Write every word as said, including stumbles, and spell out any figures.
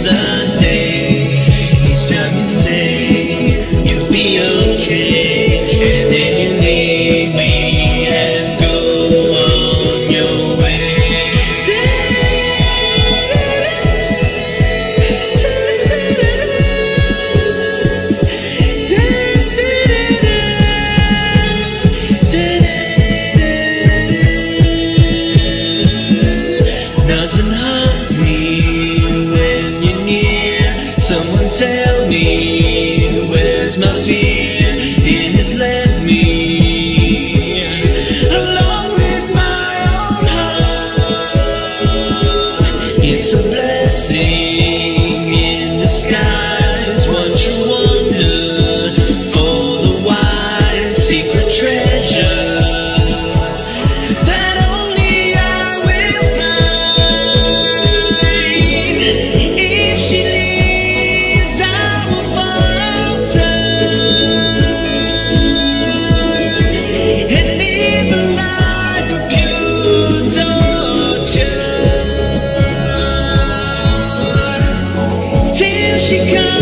comes a day, each time you say you'll be okay, and then you leave me and go on your way. Nothing harms me when you're near. Someone tell me, where's my fear? It has left me alone with my own heart. It's a blessing in disguise. One true wonder for the wise, secret treasure that only I will find. If she leaves, I will falter and live a life of pure torture till she comes.